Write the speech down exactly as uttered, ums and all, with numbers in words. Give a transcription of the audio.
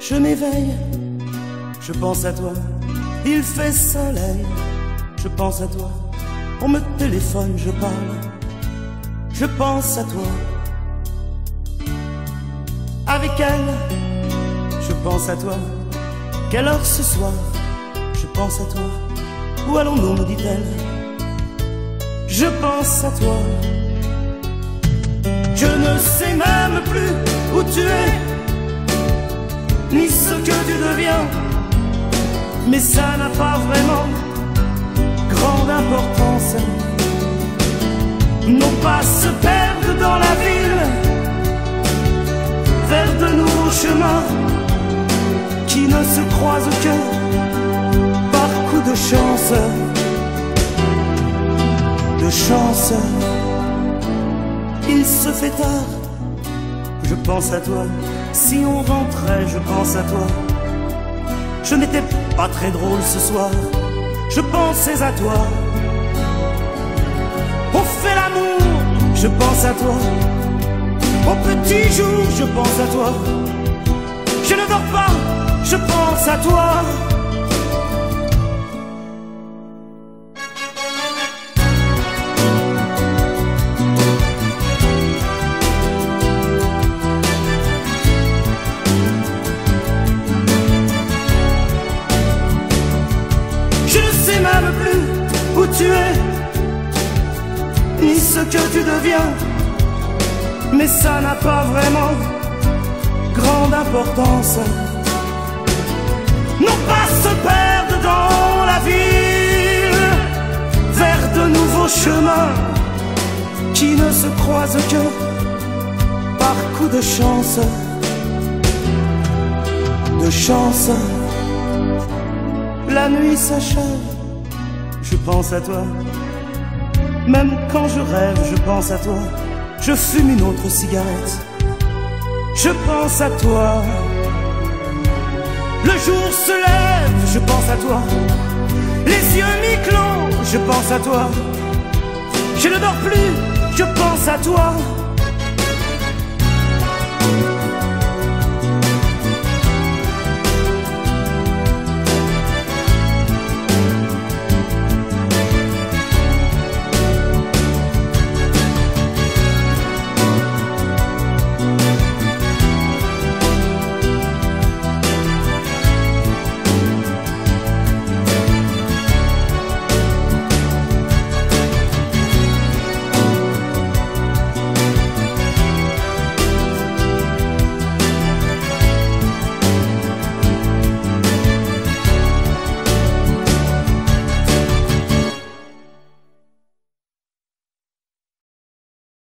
Je m'éveille, je pense à toi, il fait soleil, je pense à toi, on me téléphone, je parle, je pense à toi. Avec elle, je pense à toi, quelle heure ce soir, je pense à toi, où allons-nous, me dit-elle, je pense à toi. Je ne sais même plus où tu es, ni ce que tu deviens, mais ça n'a pas vraiment grande importance. Non pas se perdre dans la ville, vers de nouveaux chemins qui ne se croisent que par coup de chance, de chance. Il se fait tard, je pense à toi, si on rentrait, je pense à toi. Je n'étais pas très drôle ce soir, je pensais à toi. On fait l'amour, je pense à toi. Au petit jour, je pense à toi. Je ne dors pas, je pense à toi. Même plus où tu es, ni ce que tu deviens, mais ça n'a pas vraiment grande importance. Non pas se perdre dans la ville, vers de nouveaux chemins qui ne se croisent que par coup de chance, de chance. La nuit s'achève, je pense à toi. Même quand je rêve, je pense à toi. Je fume une autre cigarette, je pense à toi. Le jour se lève, je pense à toi. Les yeux mi-clos, je pense à toi. Je ne dors plus, je pense à toi.